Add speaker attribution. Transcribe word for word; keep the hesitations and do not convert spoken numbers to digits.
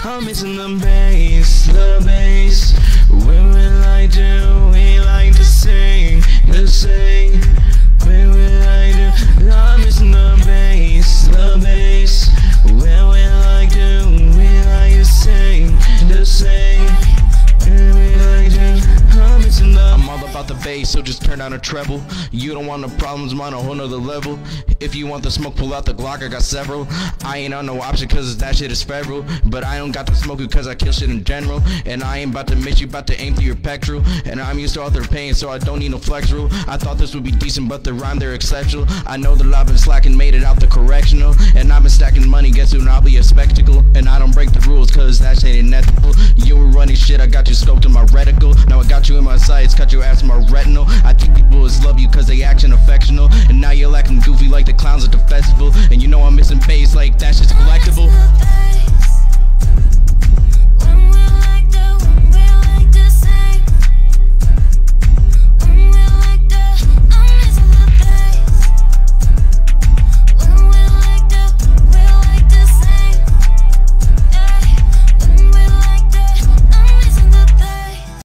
Speaker 1: I'm missing the bass, the bass. When will I do? We like to sing, to sing. When will I do? I'm missing the bass, the bass. When will I do? We like to sing, to sing. When will I do? I'm missing the. I'm all about the bass, so just turn down a treble. You don't want no problems, I'm on a whole nother level. If you want the smoke, pull out the Glock, I got several. I ain't on no option cause that shit is federal. But I don't got the smoke cause I kill shit in general. And I ain't about to miss you, about to aim through your pectoral. And I'm used to all their pain, so I don't need no flex rule. I thought this would be decent, but the rhyme, they're exceptional. I know that I've been slacking, made it out the correctional. And I've been stacking money, guess who not be a spectacle. And I don't break the rules cause that shit ain't ethical. You were running shit, I got you scoped in my reticle. Now I got you in my sights, cut your ass in my retinal. I think people is love you cause they action affectional. And now you're acting goofy like the clowns at the festival. And you know I'm missing bass like that shit's